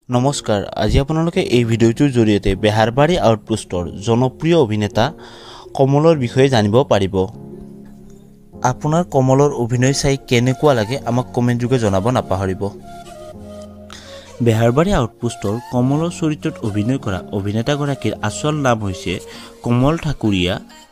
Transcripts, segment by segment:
নমস্কাৰ আজি আপোনালোকে এই ভিডিঅ'টোৰ জৰিয়তে বেহাৰবাৰী আউটপোষ্টৰ জনপ্ৰিয় অভিনেতা কমলৰ বিষয়ে জানিব পাৰিব। আপোনাৰ কমলৰ অভিনয় চাই কেনেকুৱা লাগে আমাক কমেন্ট যোগে জনাব নাপাহৰিব। বেহাৰবাৰী আউটপোষ্টৰ কমলৰ চৰিত্ৰত অভিনয় কৰা অভিনেতাগৰাকীৰ আচল নাম হৈছে কমল ঠাকুৰীয়া।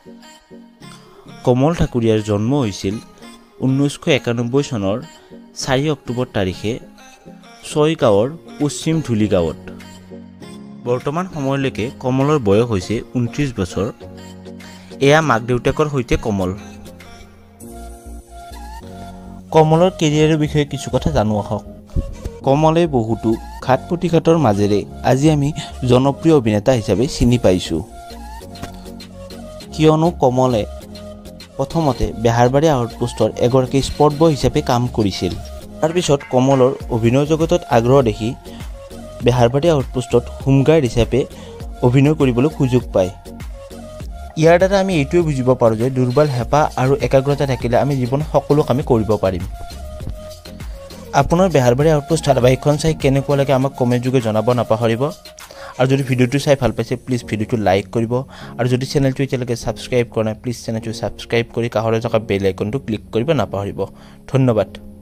কমল ঠাকুৰীয়াৰ জন্ম হৈছিল 1991 চনৰ 4 অক্টোবৰ তাৰিখে ছয়গাঁৱৰ পশ্চিম ধুলি গাঁৱত। বৰ্তমান সময়লৈকে কমলৰ বয়স হৈছে 29 বছৰ। এয়া মাক দেউতাকৰ সৈতে কমল। কমলৰ কেৰিয়াৰৰ বিষয়ে কিছু কথা জানো আহক। কমলে বহুতো ঘাত প্ৰতিঘাতৰ মাজেৰে আজি আমি জনপ্ৰিয় অভিনেতা হিচাপে চিনি পাইছোঁ। কিয়নো কমলে প্ৰথমতে বেহাৰবাৰী আউটপোষ্টৰ এগৰাকী স্পট বয় হিচাপে কাম কৰিছিল। তাৰ পিছত কমলৰ অভিনয় জগতত আগ্ৰহ দেখি বেহাৰবাৰী আউটপোষ্টত হোমগাৰ্ড হিচাপে অভিনয় কৰিবলৈ সুযোগ পায়। ইয়াৰ দ্বাৰা আমি এইটোৱে বুজিব পাৰোঁ যে দুৰ্বল হেঁপাহ আৰু একাগ্ৰতা থাকিলে আমি জীৱনত সকলো কামেই কৰিব পাৰিম। আপোনাৰ বেহাৰবাৰী আউটপোষ্ট ধাৰাবাহিকখন চাই কেনেকুৱা লাগে আমাক কমেন্ট যোগে জনাব নাপাহৰিব। আৰু যদি ভিডিঅ'টো চাই ভাল পাইছে প্লিজ ভিডিঅ'টো লাইক কৰিব। আৰু যদি চেনেলটো এতিয়ালৈকে ছাবস্ক্ৰাইব কৰা নাই প্লিজ চেনেলটো ছাবস্ক্ৰাইব কৰি কাষতে থকা বেল আইকনটো ক্লিক কৰিব নাপাহৰিব। ধন্যবাদ।